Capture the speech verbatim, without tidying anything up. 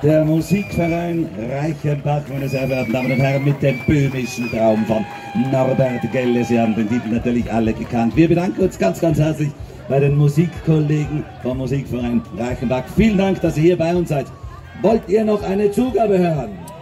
Der Musikverein Reichenbach, meine sehr verehrten Damen und Herren, mit dem böhmischen Traum von Norbert Gelle. Sie haben den Titel natürlich alle gekannt. Wir bedanken uns ganz, ganz herzlich bei den Musikkollegen vom Musikverein Reichenbach. Vielen Dank, dass ihr hier bei uns seid. Wollt ihr noch eine Zugabe hören?